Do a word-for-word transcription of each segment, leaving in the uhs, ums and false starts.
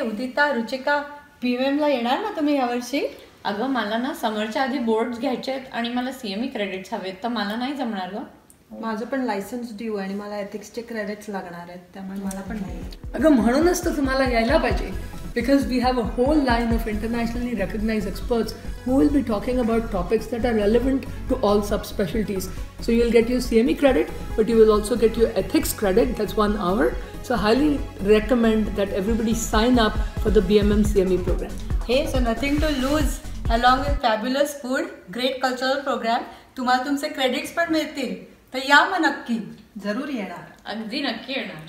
उदिता, Ruchika, P M एमला येणार ना तुम्ही यावर्षी? अगं मला ना समरच्या आधी बोर्ड्स घ्यायचे आहेत आणि मला सी एम ई क्रेडिट्स हवेत, तर मला नाही जमणार गं. माझं पण लायसन्स ड्यू आणि मला एथिक्सचे क्रेडिट्स लागणार आहेत, त्यामुळे मला पण नाही. अगं म्हणूनच तर तुम्हाला यायला पाहिजे, because we have a whole line of internationally recognised experts who will be talking about topics that are relevant to all subspecialties. So you'll get your C M E credit, but you will also get your ethics credit. That's one hour. So highly recommend that everybody sign up for the B M M C M E program. Hey, so nothing to lose. Along with fabulous food, great cultural program, तुम्हाला तुमचे credits पण मिळतील. तर या मग नक्की. जरूर येणार. अगदी नक्की येणार.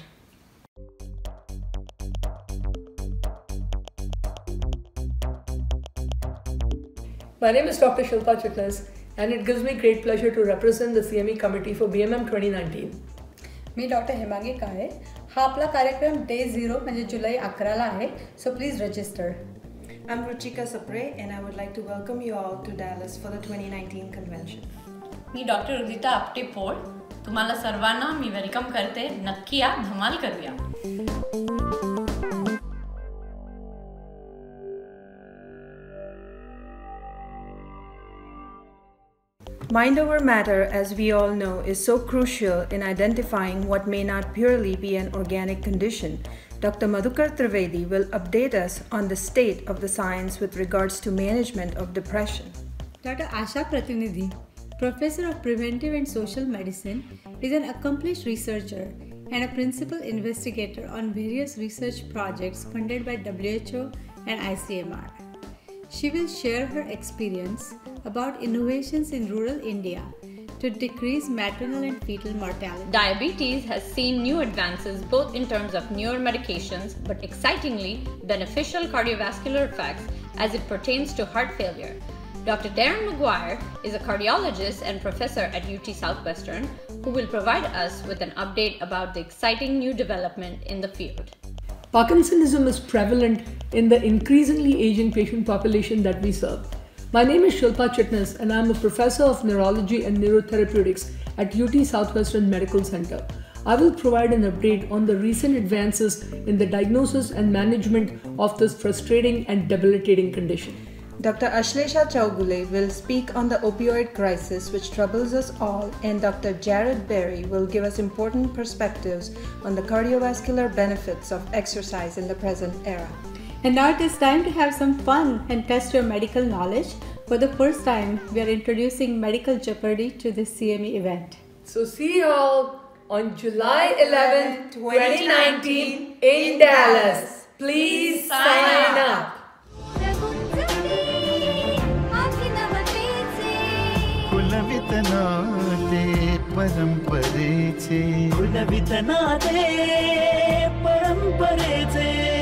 My name is Doctor Shilpa Chitnis, and it gives me great pleasure to represent the C M E committee for B M M twenty nineteen. मी डॉक्टर हेमांगी काळे. हा आपला कार्यक्रम डे झिरो म्हणजे जुलै अकराला आहे, so please register. I'm Ruchika Sapre, and I would like to welcome you all to Dallas for the twenty nineteen convention. मी doctor Udita Apte Pol. तुम्हाला सर्वांना मी वेलकम करते. नक्की या, धमाल करूया. Mind over matter, as we all know, is so crucial in identifying what may not purely be an organic condition. Doctor Madhukar Trivedi will update us on the state of the science with regards to management of depression. Doctor Asha Pratinidhi, Professor of Preventive and Social Medicine, is an accomplished researcher and a principal investigator on various research projects funded by W H O and I C M R. She will share her experience about innovations in rural India to decrease maternal and fetal mortality. Diabetes has seen new advances both in terms of newer medications, but excitingly beneficial cardiovascular effects as it pertains to heart failure. Doctor Darren Maguire is a cardiologist and professor at U T Southwestern who will provide us with an update about the exciting new development in the field. Parkinsonism is prevalent in the increasingly aging patient population that we serve. My name is Shilpa Chitnis, and I'm a professor of neurology and neurotherapeutics at U T Southwestern Medical Center. I will provide an update on the recent advances in the diagnosis and management of this frustrating and debilitating condition. Doctor Ashlesha Chaugule will speak on the opioid crisis which troubles us all, and Doctor Jared Berry will give us important perspectives on the cardiovascular benefits of exercise in the present era. And now it is time to have some fun and test your medical knowledge. For the first time, we are introducing Medical Jeopardy to this C M E event. So see you all on July eleventh, twenty nineteen in Dallas. Please sign up. कुलवितनाते परंपरेचे कुलवितनाते परंपरेचे